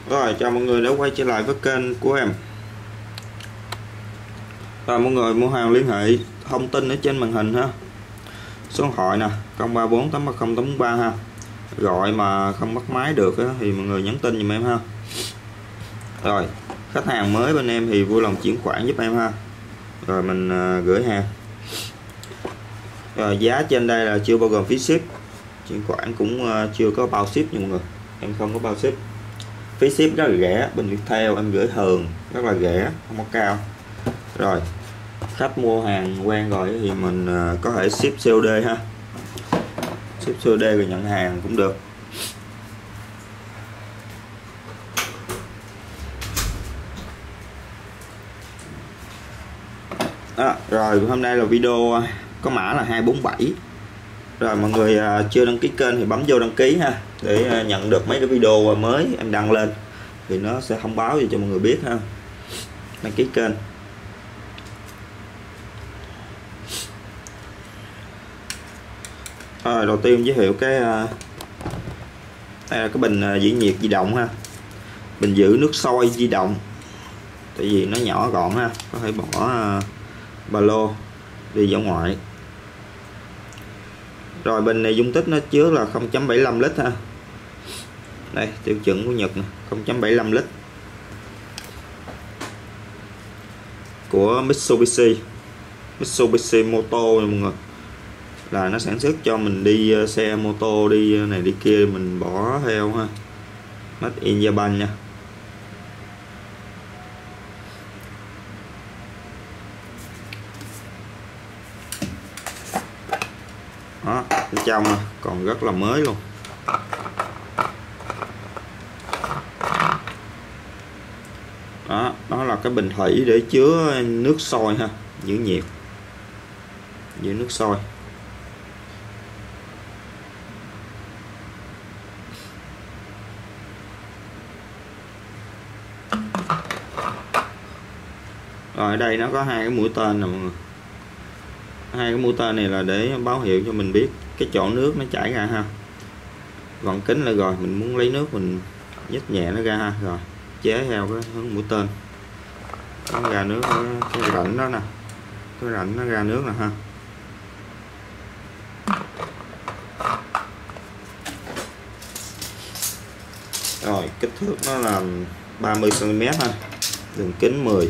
Rồi, chào mọi người đã quay trở lại với kênh của em. Và mọi người mua hàng liên hệ thông tin ở trên màn hình ha. Số điện thoại nè 034 830 843 ha. Gọi mà không bắt máy được á, thì mọi người nhắn tin giùm em ha. Rồi, khách hàng mới bên em thì vui lòng chuyển khoản giúp em ha. Rồi mình gửi hàng. Rồi, giá trên đây là chưa bao gồm phí ship. Chuyển khoản cũng chưa có bao ship nha mọi người. Em không có bao ship. Phí ship rất là rẻ, bên Viettel em gửi thường rất là rẻ, không có cao. Rồi khách mua hàng quen rồi thì mình có thể ship COD ha, ship COD rồi nhận hàng cũng được. Rồi hôm nay là video có mã là 247. Rồi mọi người chưa đăng ký kênh thì bấm vô đăng ký ha, để nhận được mấy cái video mới em đăng lên thì nó sẽ thông báo gì cho mọi người biết ha. Đăng ký kênh. Rồi đầu tiên giới thiệu cái đây là cái bình giữ nhiệt di động ha, bình giữ nước sôi di động, tại vì nó nhỏ gọn ha, có thể bỏ ba lô đi dã ngoại. Rồi bình này dung tích nó chứa là 0.75 lít ha. Đây tiêu chuẩn của Nhật 0.75 lít của Mitsubishi Moto nha mọi người, là nó sản xuất cho mình đi xe mô tô đi này đi kia mình bỏ theo ha. Made in Japan nha. Đó, bên trong còn rất là mới luôn. Đó là cái bình thủy để chứa nước sôi ha, giữ nhiệt, giữ nước sôi. Rồi ở đây nó có hai cái mũi tên nè mọi người. Hai cái mũi tên này là để báo hiệu cho mình biết cái chỗ nước nó chảy ra ha. Gọn kính lại rồi mình muốn lấy nước mình nhích nhẹ nó ra ha, rồi chế theo cái hướng mũi tên nó ra nước, cái rãnh đó nè, cái rãnh nó ra nước nè ha. Rồi kích thước nó là 30 cm ha, đường kính 10.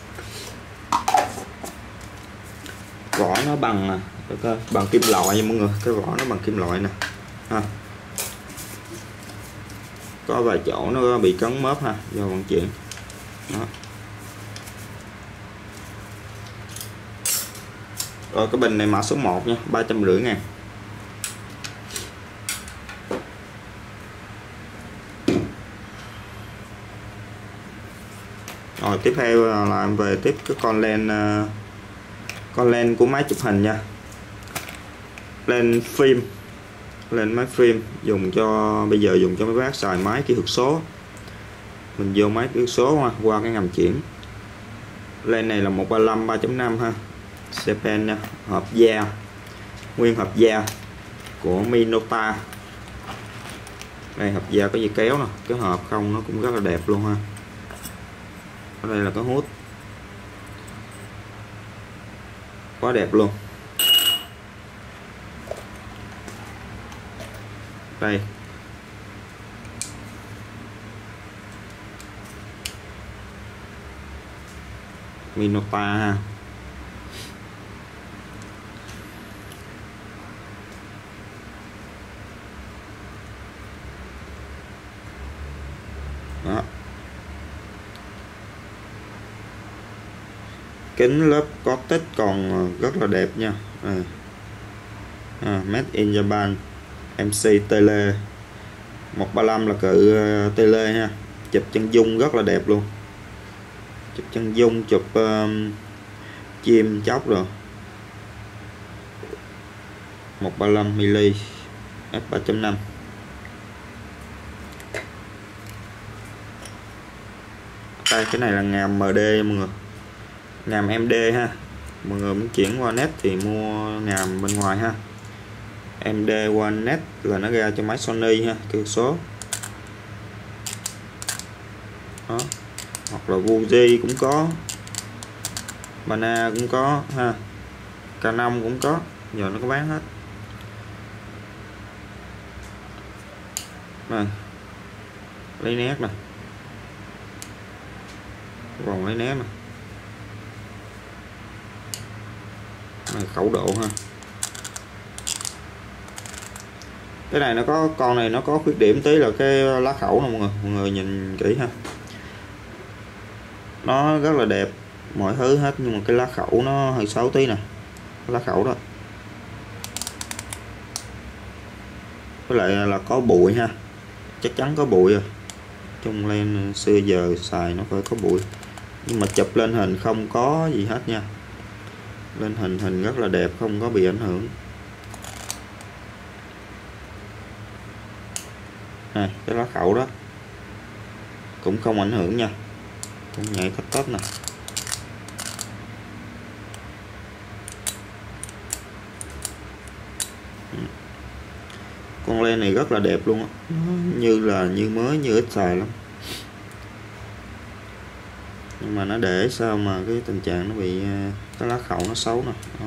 Vỏ nó bằng bằng kim loại nha mọi người, cái vỏ nó bằng kim loại nè ha. Có vài chỗ nó bị cấn mớp ha, do vận chuyển. Đó. Rồi cái bình này mã số 1 nha, 350.000. Rồi tiếp theo là em về tiếp cái con lens của máy chụp hình nha. Lens phim, lên máy phim dùng cho bây giờ dùng cho mấy bác xài máy kỹ thuật số, mình vô máy kỹ thuật số qua cái ngầm chuyển. Lens này là 135 3.5 ha, CPN nha, hộp da, nguyên hộp da của Minolta. Đây hộp da có dây kéo nè, cái hộp không nó cũng rất là đẹp luôn ha. Ở đây là cái hút quá đẹp luôn. Đây Minolta ha. Đó. Kính lớp có tích còn rất là đẹp nha. Made in Japan, MC tele 135 là cự tele ha. Chụp chân dung rất là đẹp luôn, chụp chân dung, chụp chim chóc rồi. 135mm f3.5. Đây cái này là ngàm MD mọi người, ngàm MD ha. Mọi người muốn chuyển qua net thì mua ngàm bên ngoài ha. MD qua net là nó ra cho máy Sony ha, kỹ số. hoặc là Fuji cũng có, Mana cũng có ha, Canon cũng có, giờ nó có bán hết. Này, lấy nét nè, còn lấy nét nè, này, khẩu độ ha. Cái này nó có, con này nó có khuyết điểm tí là cái lá khẩu nè mọi người nhìn kỹ ha, nó rất là đẹp mọi thứ hết, nhưng mà cái lá khẩu nó hơi xấu tí nè, lá khẩu đó. Với lại là có bụi ha, chắc chắn có bụi rồi, trong len xưa giờ xài nó phải có bụi, nhưng mà chụp lên hình không có gì hết nha, lên hình rất là đẹp, không có bị ảnh hưởng. Này, cái lá khẩu đó cũng không ảnh hưởng nha, cũng nhảy tách nè. Con len này rất là đẹp luôn á, như là như mới, như ít xài lắm, nhưng mà nó để sao mà cái tình trạng nó bị cái lá khẩu nó xấu nè đó.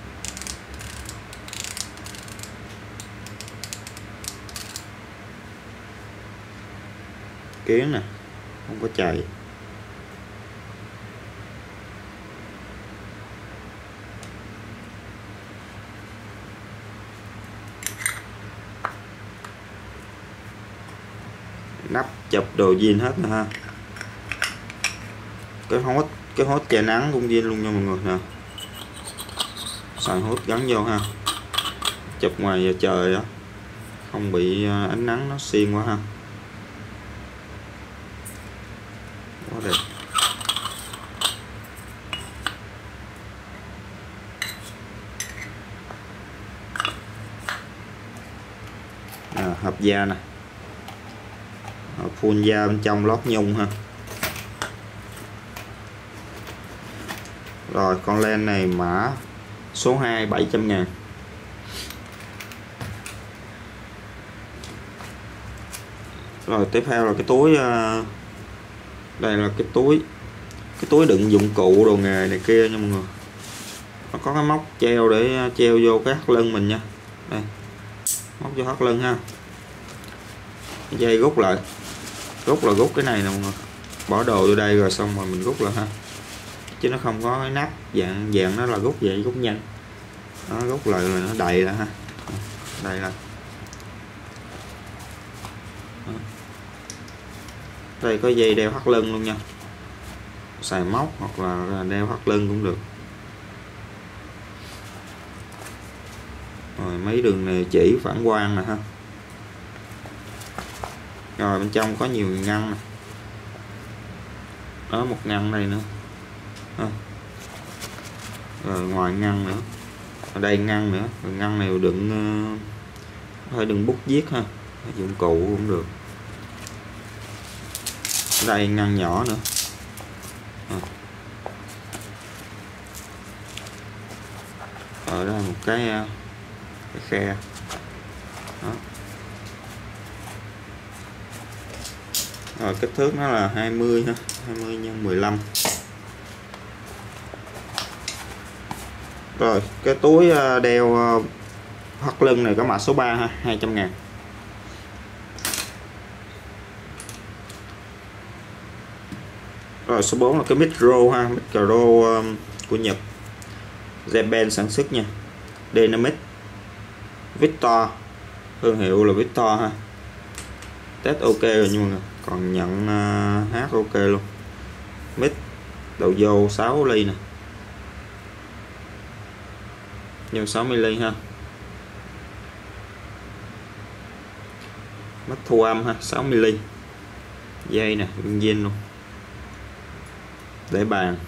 Kiến nè, không có chày. Nắp chụp đồ zin hết nè ha. Cái hốt che nắng cũng zin luôn nha mọi người nè, xài hốt gắn vô ha, chụp ngoài giờ trời đó không bị ánh nắng nó xiên quá ha, quá đẹp. Hộp da nè, hộp full da bên trong lót nhung ha. Rồi con len này mã số 2 700.000. Rồi tiếp theo là cái túi, đây là cái túi đựng dụng cụ đồ nghề này kia nha mọi người. Nó có cái móc treo để treo vô cái thắt lưng mình nha, đây móc vô thắt lưng ha. Cái dây rút lại, rút cái này nè mọi người, bỏ đồ vô đây rồi xong rồi mình rút lại ha, chứ nó không có cái nắp dạng nó là rút vậy, rút nhanh, nó rút lại rồi nó đầy ra ha, đầy ra. Đây có dây đeo thắt lưng luôn nha, xài móc hoặc là đeo thắt lưng cũng được. Rồi mấy đường này chỉ phản quang nè ha. Rồi bên trong có nhiều ngăn nè, đó một ngăn đây nữa ha. Rồi ngoài ngăn nữa, ở đây ngăn nữa, rồi ngăn này đựng phải đựng bút viết ha, dụng cụ cũng được. Ở đây ngăn nhỏ nữa ở đây một cái khe đó. Rồi kích thước nó là 20 ha, 20 x 15. Rồi cái túi đeo thắt lưng này có mã số 3 ha, 200.000. Rồi số 4 là cái micro ha, micro của Nhật, Japan sản xuất nha, Dynamic Victor, thương hiệu là Victor ha. Test ok rồi nhưng mà còn nhận hát ok luôn. Mic đầu vô 6 ly nè, nhân 60mm ha. Mắt thu âm ha, 6mm. Dây nè, zin luôn. Để bàn.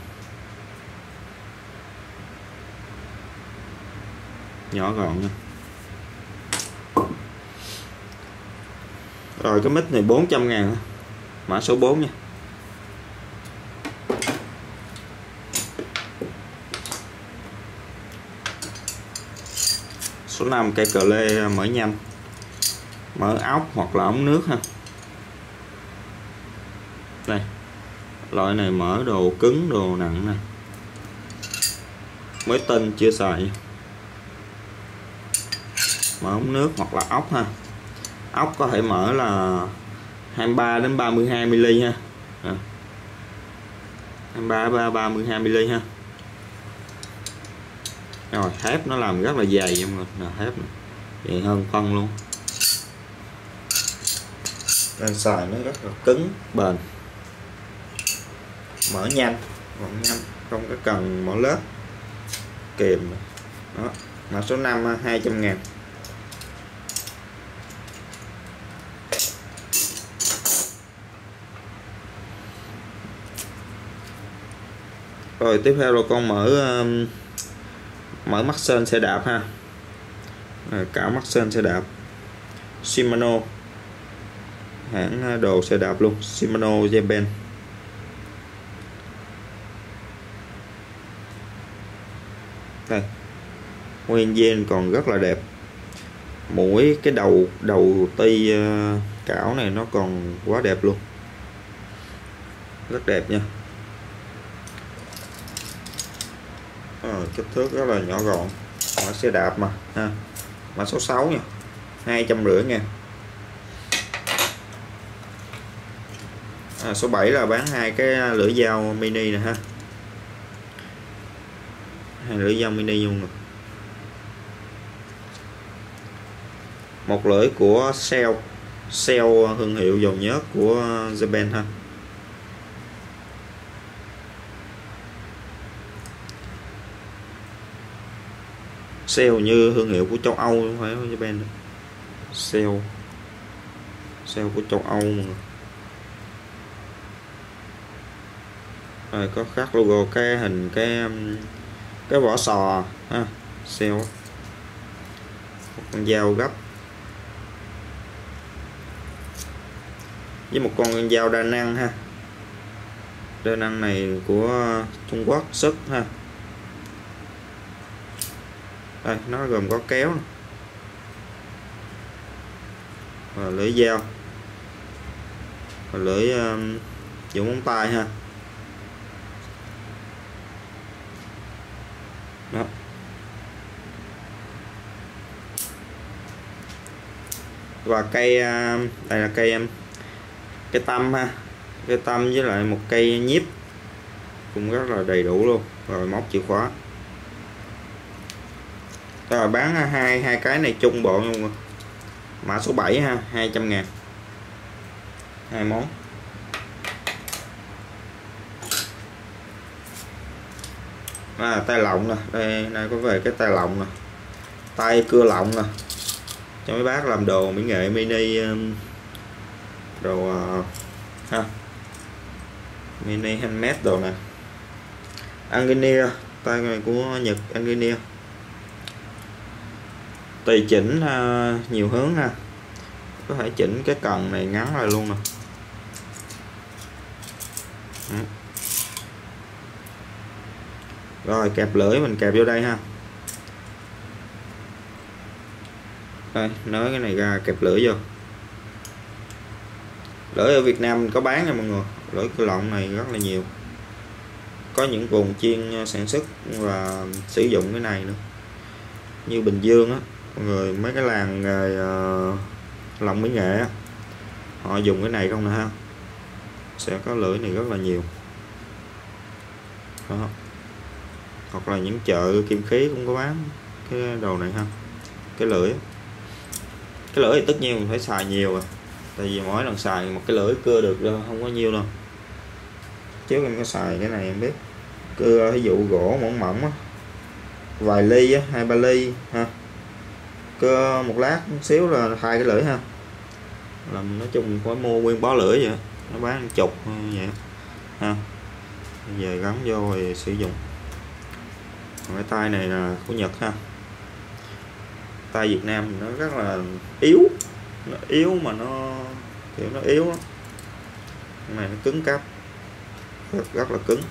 Nhỏ gọn nha. Rồi cái mic này 400.000, mã số 4 nha. Số 5 cây cờ lê mở nhanh, mở ốc hoặc là ống nước ha. Đây Loại này mở đồ cứng đồ nặng nè, mới tinh chưa xài. Mở ống nước hoặc là ốc ha, ốc có thể mở là 23 đến 32 mm ha, 23 32 mm ha. Rồi thép nó làm rất là dày nha mọi người, là thép này dày hơn phân luôn, nên xài nó rất là cứng bền, mở nhanh không có cần mở lớp kìm. Đó, mã số 5 200.000. Rồi tiếp theo là con mở mắt sên xe đạp ha, cả mắt sên xe đạp Shimano, hãng đồ xe đạp luôn, Shimano Japan. Đây, nguyên gen còn rất là đẹp, mỗi cái đầu ti cảo này nó còn quá đẹp luôn, rất đẹp nha. Kích thước rất là nhỏ gọn, mã xe đạp mà ha, mã số 6 nha, 250 nha. Số 7 là bán hai cái lưỡi dao mini nè ha, hai lưỡi dao mini luôn nè. Một lưỡi của Shell thương hiệu dầu nhớt của Japan ha. Shell như thương hiệu của châu Âu không phải của Japan. Shell của châu Âu mà. Rồi có khắc logo cái hình cái vỏ sò ha, Shell. Một con dao gấp với một con dao đa năng ha, đa năng này của Trung Quốc xuất ha. Đây, nó gồm có kéo và lưỡi dao và lưỡi dùng móng tay ha. Đó. Và cây đây là cây tăm ha, cây tăm với lại một cây nhíp cũng rất là đầy đủ luôn, rồi móc chìa khóa. Rồi bán hai cái này chung bộ luôn, mã số 7 ha, 200.000, hai món. Tay lọng nè, đây có về cái tay lọng nè, tay cưa lọng nè, cho mấy bác làm đồ mỹ nghệ mini, đồ ha, mini handmade đồ nè. Engineer, tay này của Nhật Engineer, tùy chỉnh nhiều hướng ha, có thể chỉnh cái cần này ngắn lại luôn nè. Rồi kẹp lưỡi mình kẹp vô đây ha, đây nới cái này ra kẹp lưỡi vô. Lưỡi ở Việt Nam mình có bán nha mọi người, lưỡi cưa lọng này rất là nhiều, có những vùng chuyên sản xuất và sử dụng cái này nữa, như Bình Dương á mọi người, mấy cái làng lọng mỹ nghệ á, họ dùng cái này không nè ha, sẽ có lưỡi này rất là nhiều. Đó. Hoặc là những chợ kim khí cũng có bán cái đồ này ha, cái lưỡi thì tất nhiên mình phải xài nhiều rồi, tại vì mỗi lần xài một cái lưỡi cưa được đâu, không có nhiêu đâu. Trước em có xài cái này em biết, cưa ví dụ gỗ mỏng mỏng á, vài ly á, 2-3 ly ha, cưa một lát một xíu là thay cái lưỡi ha, làm nói chung phải mua nguyên bó lưỡi vậy, nó bán chục vậy ha, về gắn vô rồi sử dụng. Cái tay này là của Nhật ha, tay Việt Nam nó rất là yếu, nó yếu mà nó kiểu nó yếu đó. Cái này nó cứng cáp, rất là cứng,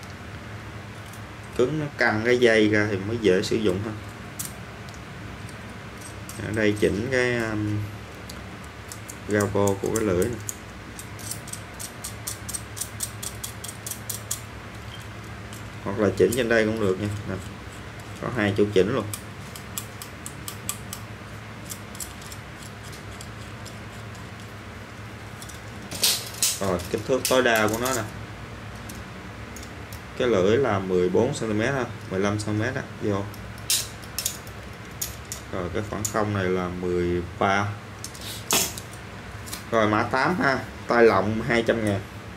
nó căng cái dây ra thì mới dễ sử dụng ha. Ở đây chỉnh cái gao cô của cái lưỡi này. hoặc là chỉnh trên đây cũng được nha. Nè, có hai chỗ chỉnh luôn. Rồi kích thước tối đa của nó nè, cái lưỡi là 14 cm ha, 15 cm á vô. Rồi cái khoảng không này là 13. Rồi mã 8 ha, tay lọng 200.000.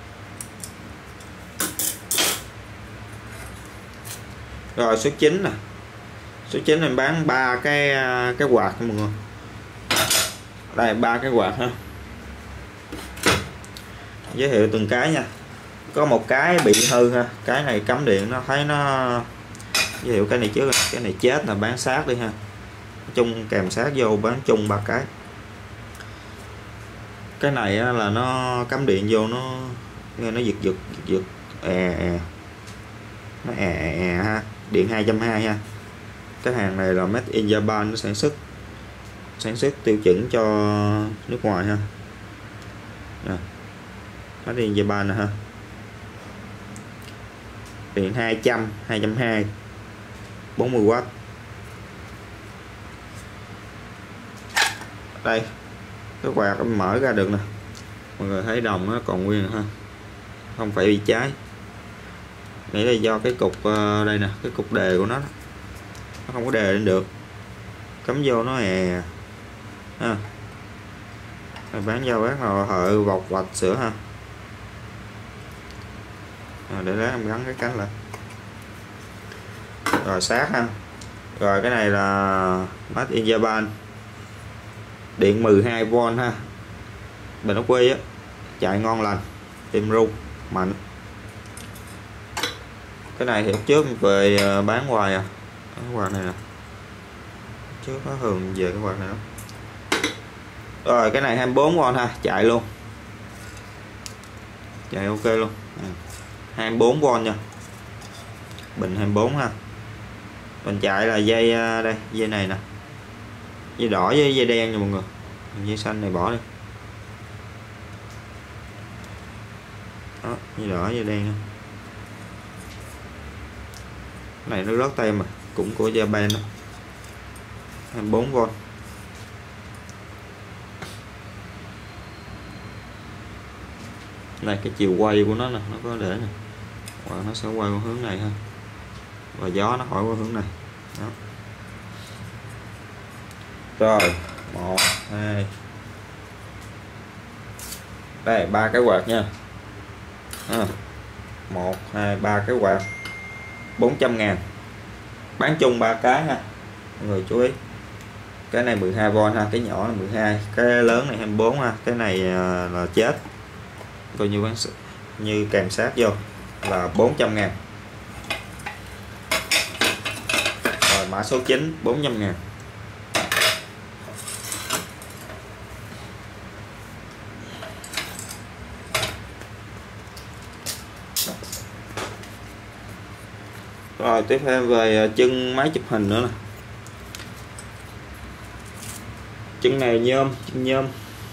Rồi số 9 nè, số 9 mình bán 3 cái quạt mọi người. Đây 3 cái quạt ha, giới thiệu từng cái nha. Có một cái bị hư ha, cái này cắm điện nó thấy nó, giới thiệu cái này trước, cái này chết là bán sát đi ha, chung kèm sát vô bán chung 3 cái. Cái này là nó cắm điện vô nó nghe nó giật nó ha, điện 220 ha. Cái hàng này là made in Japan, nó sản xuất tiêu chuẩn cho nước ngoài ha. Nè, made in Japan nè ha. Điện 220 40W. Đây cái quạt mở ra được nè, mọi người thấy đồng nó còn nguyên ha, không phải bị cháy. Nghĩ là do cái cục đây nè, cái cục đề của nó không có đề lên được, cắm vô nó ha. Rồi bán giao bán là hợi vọc vạch sữa ha. Để lát em gắn cái cánh lại. Rồi sát ha. Rồi cái này là made in Japan, điện 12V ha, bình ắc quy á, chạy ngon lành, im ru mạnh. Cái này thì trước về bán hoài à, cái quạt này nè, trước có thường về cái quạt này đó. Rồi cái này 24V ha, chạy luôn, chạy ok luôn. 24V nha, bình 24 ha. Mình chạy là dây đây, dây này nè, dây đỏ với dây đen nha mọi người, dây xanh này bỏ đi. Đó, dây đỏ dây đen nha. Cái này nó rớt tay mà, cũng của Japan đó, 24V. Đây cái chiều quay của nó nè, nó có để nè, và nó sẽ quay qua hướng này ha, và gió nó hỏi qua hướng này đó. Rồi 1 2 đây 3 cái quạt nha. 1 2 3 cái quạt 400.000, bán chung 3 cái ha, mọi người chú ý. Cái này 12V ha, cái nhỏ là 12, cái lớn này 24 ha. Cái này là chết, coi như bán như kèm sát vô là 400.000. Rồi mã số 9 400.000. Rồi tiếp theo về chân máy chụp hình nữa nè. Chân này nhôm, chân nhôm.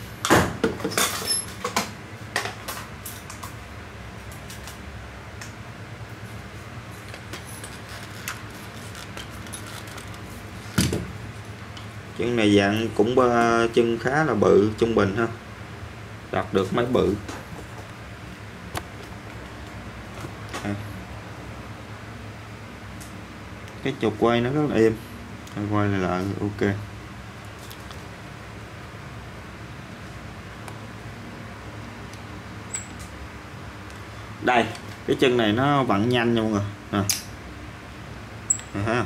Chân này dạng cũng chân khá là bự, trung bình ha, đặt được máy bự. Cái trục quay nó rất là êm, quay lại ok. Đây cái chân này nó vặn nhanh nha mọi người nè, ha.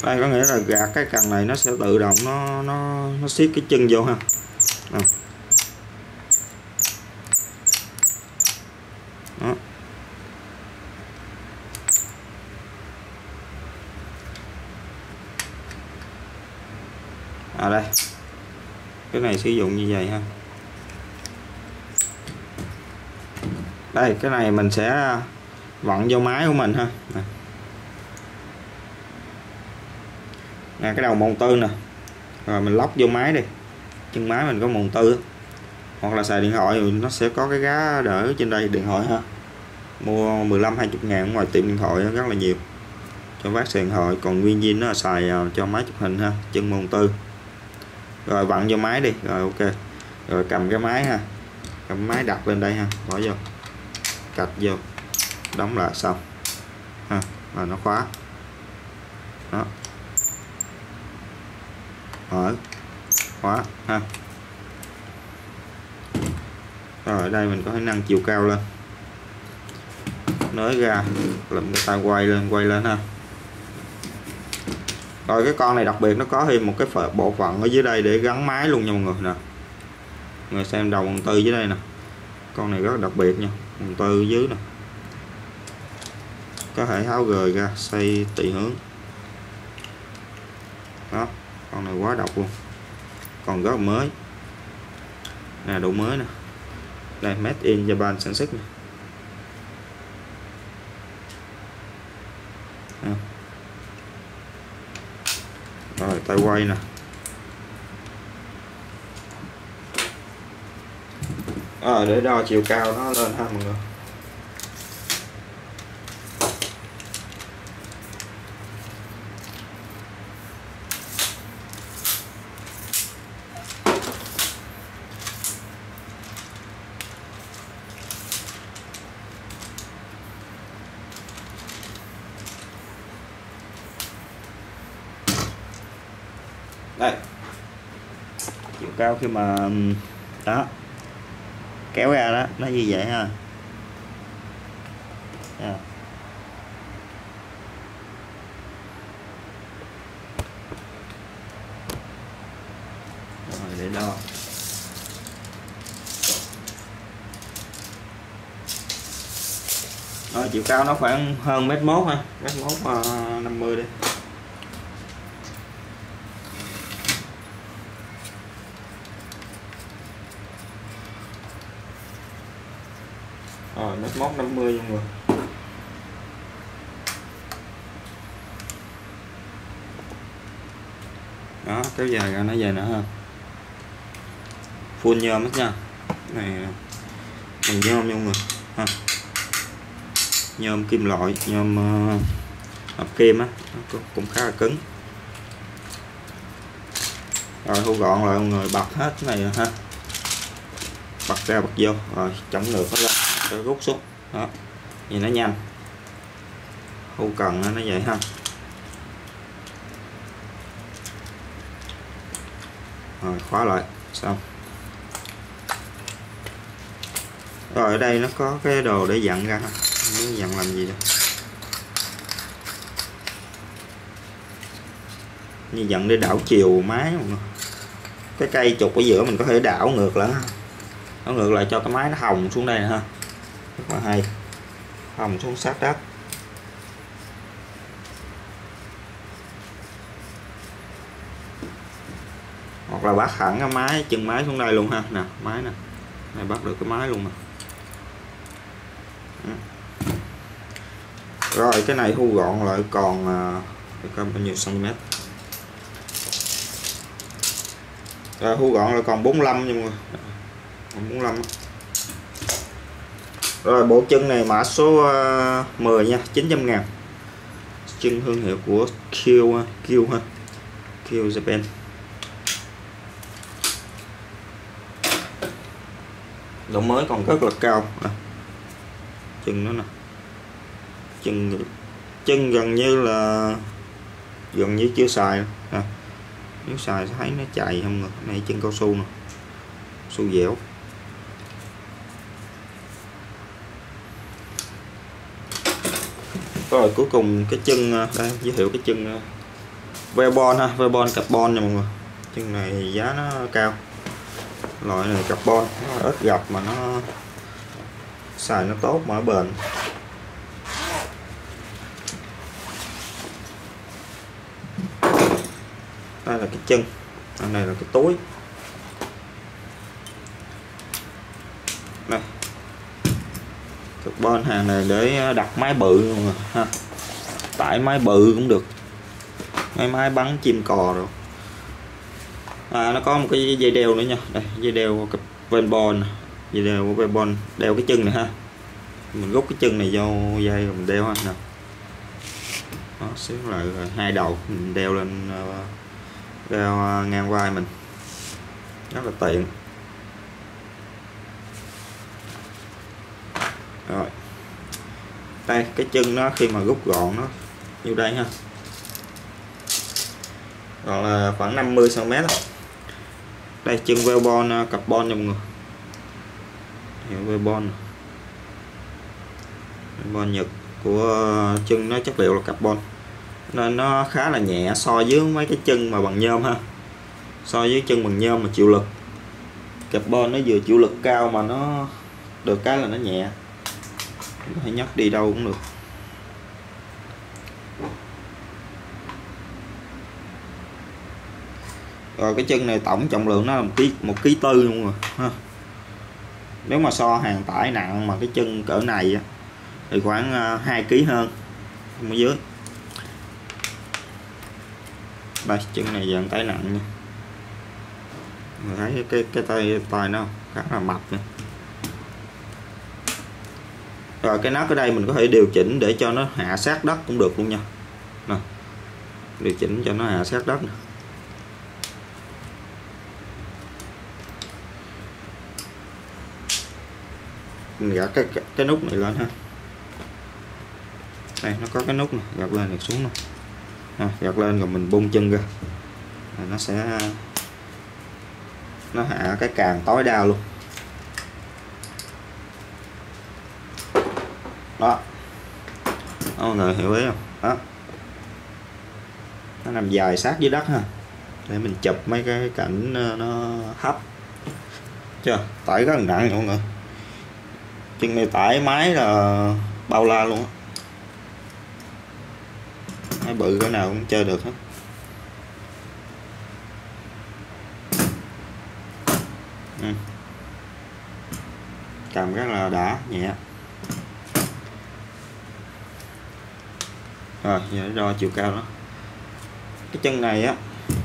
Đây có nghĩa là gạt cái cần này nó sẽ tự động nó siết cái chân vô ha. Đó. Đây cái này sử dụng như vậy ha. Đây cái này mình sẽ vặn vô máy của mình ha. Nè cái đầu mòn tư nè, rồi mình lóc vô máy đi, chân máy mình có mòn tư, hoặc là xài điện thoại thì nó sẽ có cái giá đỡ trên đây điện thoại ha. Mua 15-20 ngàn ngoài tiệm điện thoại rất là nhiều cho vác xài điện thoại, còn nguyên zin nó xài cho máy chụp hình ha, chân mòn tư. Rồi vặn vô máy đi, rồi ok. Rồi cầm cái máy ha, cầm máy đặt lên đây ha, bỏ vô, cạch vô, đóng lại xong ha, rồi nó khóa. Đó. Mở, khóa ha. Rồi ở đây mình có thể nâng chiều cao lên, nới ra, làm cái tay quay lên ha. Rồi cái con này đặc biệt nó có thêm một cái bộ phận ở dưới đây để gắn máy luôn nha mọi người nè. Người xem đầu mòn tư dưới đây nè, con này rất đặc biệt nha, mòn tư dưới nè, có thể tháo rời ra xoay tùy hướng. Đó, con này quá độc luôn, còn rất là mới nè, độ mới nè. Đây made in Japan sản xuất nè. Rồi tay quay nè. Để đo chiều cao nó lên ha mọi người. Đây chiều cao khi mà đó kéo ra đó nó như vậy ha. Rồi để đo. Rồi chiều cao nó khoảng hơn mét mốt ha, mét mốt 50 đi. Rồi mét mốt 50 nha mọi người. Đó kéo dài ra nó về nữa ha. Full nhôm hết nha. Này bằng nhôm nha mọi người ha. Nhôm kim loại, nhôm hợp kim á, cũng khá là cứng. Rồi thu gọn lại mọi người, bật hết cái này ha, bật ra bật vô, rồi chống ngược nó ra, rồi rút xuống đó, nhìn nó nhanh. Thu cần nó vậy ha. Rồi khóa lại xong. Rồi ở đây nó có cái đồ để dặn ra, muốn dặn làm gì đây, như dặn để đảo chiều máy. Cái cây trục ở giữa mình có thể đảo ngược lại, đảo ngược lại cho cái máy nó hồng xuống đây nè ha, rất là hay, hồng xuống sát đất. Hoặc là bắt hẳn cái máy, chân máy xuống đây luôn ha, nè máy nè, này bắt được cái máy luôn nè. Rồi cái này thu gọn lại còn bao nhiêu cm. Rồi thu gọn lại còn 45 nha mọi người, còn 45. Rồi bộ chân này mã số 10 nha, 900 ngàn. Chân thương hiệu của Q ha, Q Japan. Độ mới còn rất là cao. Chân nó nè, chân gần như chưa xài nè. Nếu xài sẽ thấy nó chạy không ngờ. Này chân cao su nè, su dẻo. Rồi cuối cùng cái chân đây, giới thiệu cái chân Velbon ha, Velbon carbon nha mọi người. Chân này giá nó cao, loại này carbon nó ít gặp mà nó xài nó tốt mà nó bền. Đây là cái chân, đây này là cái túi. Đây, carbon hàng này để đặt máy bự luôn rồi ha, tải máy bự cũng được, mấy máy bắn chim cò rồi. Nó có một cái dây đeo nữa nha, đây dây đeo Velbon, dây đeo của Velbon đeo cái chân này ha, mình rút cái chân này vô dây rồi mình đeo ha nè, nó xíu lại rồi hai đầu mình đeo lên đeo ngang vai mình, rất là tiện. Rồi đây cái chân nó khi mà rút gọn nó như đây ha, còn là khoảng 50 cm. Đây chân Velbon carbon nha mọi người, hiệu Velbon Nhật của chân, nó chất liệu là carbon nên nó khá là nhẹ so với mấy cái chân mà bằng nhôm ha, so với chân bằng nhôm mà chịu lực. Carbon nó vừa chịu lực cao mà nó được cái là nó nhẹ, có thể nhấc đi đâu cũng được. Rồi cái chân này tổng trọng lượng nó là 1,4 kg luôn rồi ha. Nếu mà so hàng tải nặng mà cái chân cỡ này thì khoảng 2 kg hơn ở dưới. Đây chân này dạng tải nặng nha, mình thấy cái tay nó khá là mập nè. Rồi cái nắp ở đây mình có thể điều chỉnh để cho nó hạ sát đất cũng được luôn nha nè, điều chỉnh cho nó hạ sát đất nè. Mình gạt cái nút này lên ha, đây nó có cái nút này, gạt lên được xuống nè, gạt lên rồi mình bung chân ra, nó sẽ hạ cái càng tối đa luôn đó, mọi người hiểu ý không? Đó, nó nằm dài sát dưới đất ha, để mình chụp mấy cái cảnh nó hấp chưa, tải rất là nặng mọi người. Chân này tải máy là bao la luôn á, máy bự cái nào cũng chơi được hết. Cầm rất là đã, nhẹ. Rồi giờ đo chiều cao đó. Cái chân này á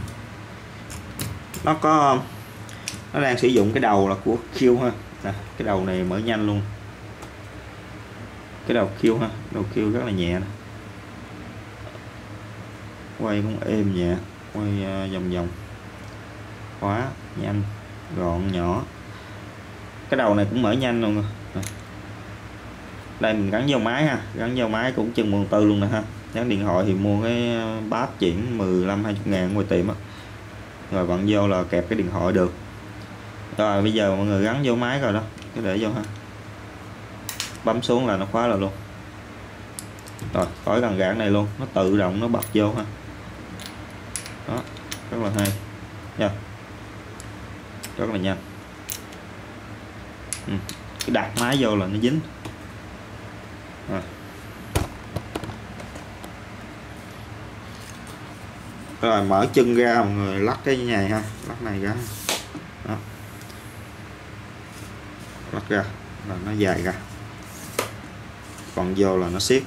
nó đang sử dụng cái đầu là của Q ha. Nè, cái đầu này mở nhanh luôn. Cái đầu Q ha, đầu Q rất là nhẹ nè. Quay cũng êm nhẹ, quay vòng vòng. Khóa nhanh, gọn nhỏ. Cái đầu này cũng mở nhanh luôn rồi. Đây mình gắn vô máy ha, gắn vô máy cũng chừng 1,4 luôn nè ha. Gắn điện thoại thì mua cái bát chuyển 15-20 ngàn ngoài tiệm á. Rồi bạn vô là kẹp cái điện thoại được. Rồi bây giờ mọi người gắn vô máy rồi đó, cứ để vô ha. Bấm xuống là nó khóa lại luôn. Rồi khỏi cần gạt này luôn, nó tự động nó bật vô ha. Đó, rất là hay nha, rất là nhanh. Cái đặt máy vô là nó dính. Rồi mở chân ra mọi người lắc cái này ha, lắc này ra đó. Lắc ra là nó dài ra, còn vô là nó siết.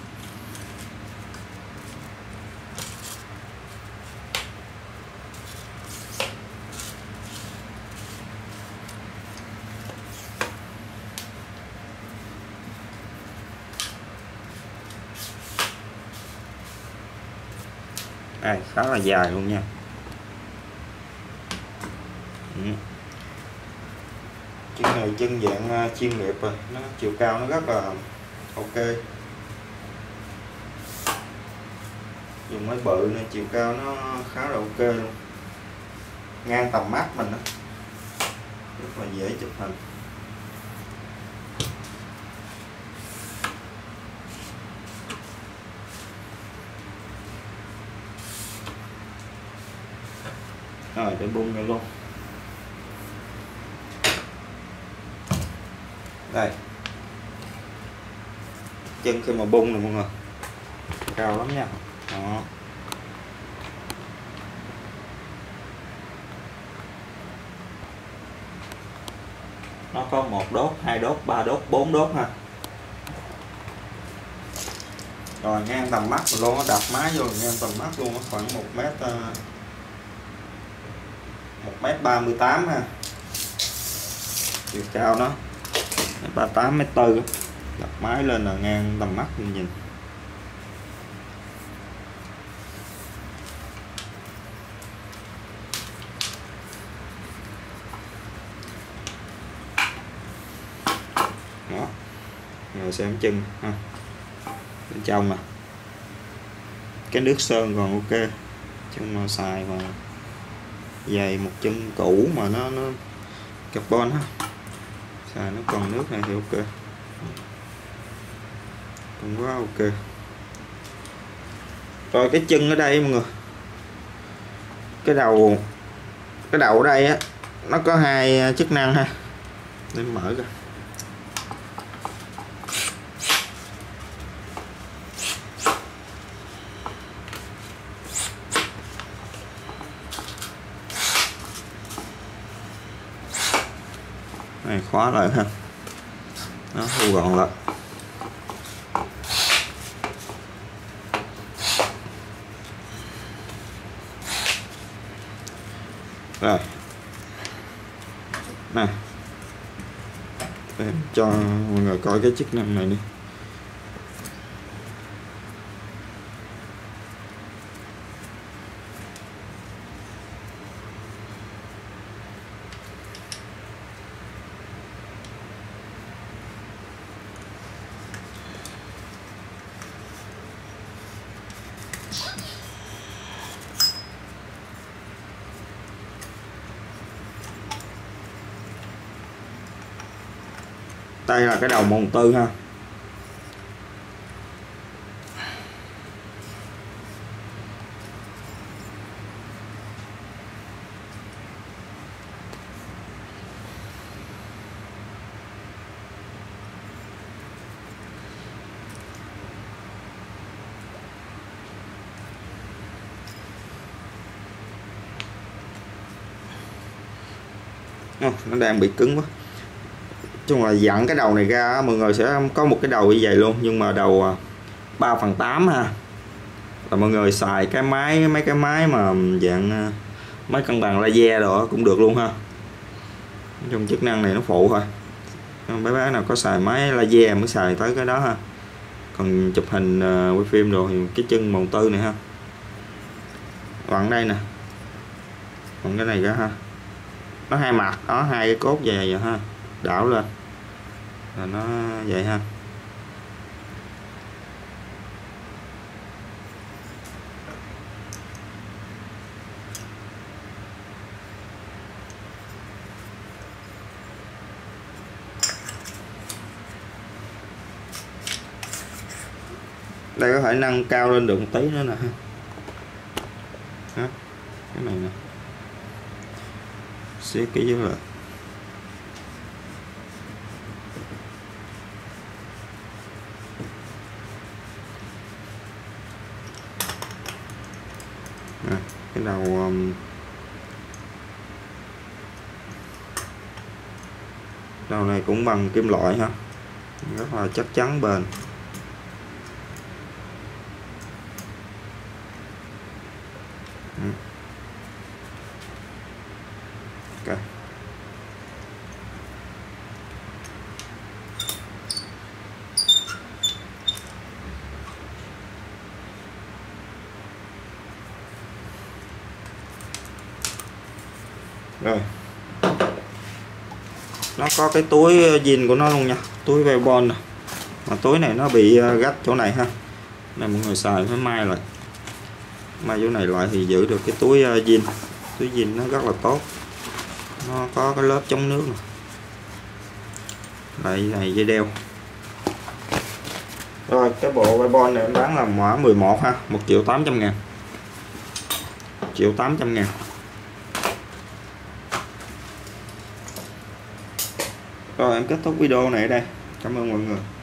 Đây, khá là dài luôn nha. Chân này chân dạng chuyên nghiệp rồi, nó chiều cao nó rất là ok. Dùng máy bự nên chiều cao nó khá là ok luôn, ngang tầm mắt mình đó, rất là dễ chụp hình. Rồi để bung này luôn. Đây, chân khi mà bung này mọi người cao lắm nha. Đó. Nó có 1 đốt, 2 đốt, 3 đốt, 4 đốt ha. Rồi ngang tầm mắt luôn, nó đập máy vô ngang tầm mắt luôn, khoảng 1m38 ha. Chiều cao nó 38m4, đập máy lên là ngang tầm mắt mình nhìn. Đó. Rồi xem chân ha. Bên trong nè, cái nước sơn còn ok, chân mà xài mà giày một chân cũ mà nó carbon ha, xài nó còn nước này thì ok, cũng quá ok. Rồi cái chân ở đây mọi người, cái đầu ở đây á, nó có 2 chức năng ha. Để mở ra. Này khóa lại ha, nó thu gọn lại. Rồi nè, em cho mọi người coi cái chức năng này đi. Đây là cái đầu mồng tư ha. Nó đang bị cứng quá. Chung là dặn cái đầu này ra mọi người sẽ có một cái đầu như vậy luôn, nhưng mà đầu 3/8 ha, là mọi người xài cái máy, mấy cái máy mà dạng máy cân bằng laser đó cũng được luôn ha. Trong chức năng này nó phụ thôi, mấy bác nào có xài máy laser mới xài tới cái đó ha. Còn chụp hình quay phim rồi thì cái chân mồng tư này ha, vặn đây nè, vặn cái này ra ha, nó 2 mặt đó, 2 cái cốt về vậy ha, đảo lên là nó vậy ha. Đây có thể nâng cao lên được một tí nữa nè ha. Đó, cái này nè, xíu kỹ dưới lại. Cái đầu này cũng bằng kim loại ha, rất là chắc chắn bền. Ok. Rồi, nó có cái túi zin của nó luôn nha, túi vibon nè, mà túi này nó bị gách chỗ này ha, nên mọi người xài phải may lại, may chỗ này lại thì giữ được cái túi zin. Túi zin nó rất là tốt, nó có cái lớp chống nước này. Lại này dây đeo. Rồi cái bộ vibon này em bán là mã 11 ha, 1.800.000, 1.800.000. Rồi em kết thúc video này ở đây. Cảm ơn mọi người.